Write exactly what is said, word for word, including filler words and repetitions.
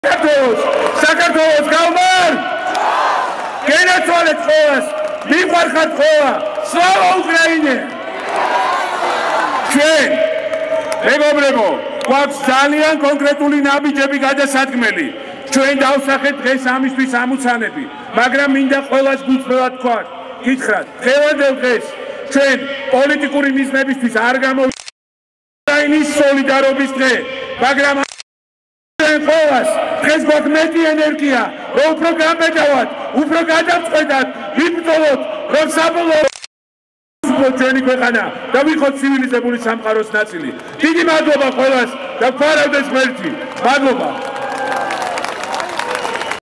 საქართველოს გავმარ! გენაცვალეთ ყველას! მიყვარხართ ყველა! სლავა უკრაინე! ჩვენ მეგობრებო, გვაქვს ძალიან კონკრეტული ნაბიჯები გადასადგმელი. ჩვენ დავსახეთ დღეს ამისთვის ამოცანები, მაგრამ მინდა ყველას გულწრფელად ვთქვათ, გითხრათ, დღევანდელ დღეს ჩვენ პოლიტიკური მიზნებისთვის არ გამოვიდა უკრაინის სოლიდარობის დღე, მაგრამ ყველას დღეს გვაქვს მეტი ენერგია, რომ უფრო გამბედავად, უფრო გადავწყვეტად ვიბრძოლოთ, რომ საბოლოო ჩვენი ქვეყანა და ვიყოთ ცივილიზებული სამყაროს ნაწილი. დიდი მადლობა ყველას და გვარავდეს ღმერთი. მადლობა.